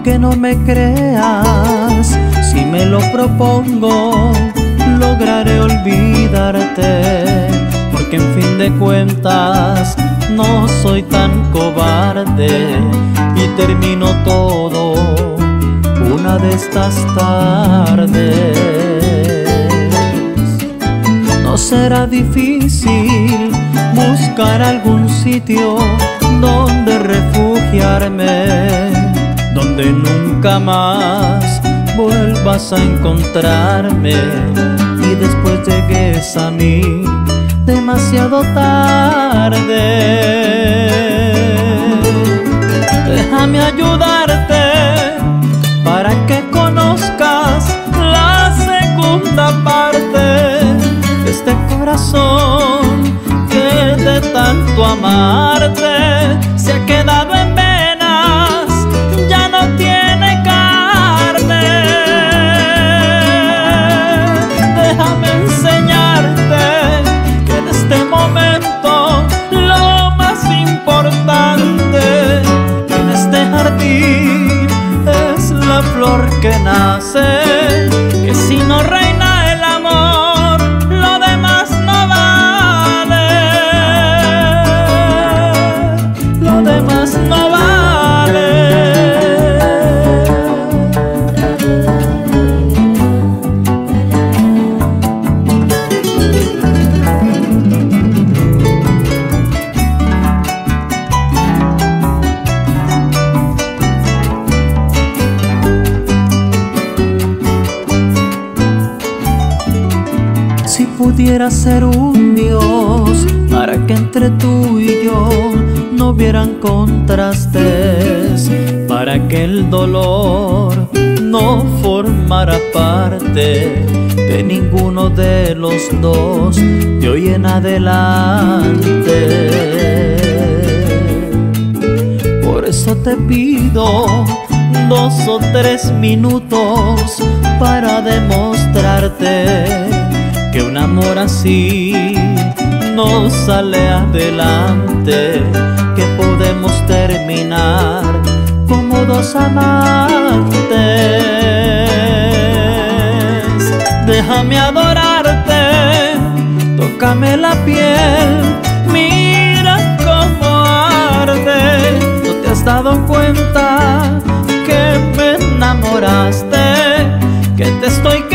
aunque no me creas, si me lo propongo, lograré olvidarte, porque en fin de cuentas no soy tan cobarde y termino todo una de estas tardes. No será difícil buscar algún sitio donde refugiarme, donde nunca más vuelvas a encontrarme y después llegues a mí demasiado tarde. Déjame ayudarte para que conozcas la segunda parte de este corazón que de tanto amarte se ha quedado en venas, ya no tiene carne. Déjame enseñarte que en este momento lo más importante en este jardín es la flor que nace, que si no reina el amor, lo demás no vale, lo demás no vale. Si pudiera ser un Dios para que entre tú y yo no hubieran contrastes, para que el dolor no formara parte de ninguno de los dos de hoy en adelante. Por eso te pido 2 o 3 minutos para demostrarte que un amor así no sale adelante, que podemos terminar como 2 amantes. Déjame adorarte, tócame la piel, mira cómo arde. ¿No te has dado cuenta que me enamoraste, que te estoy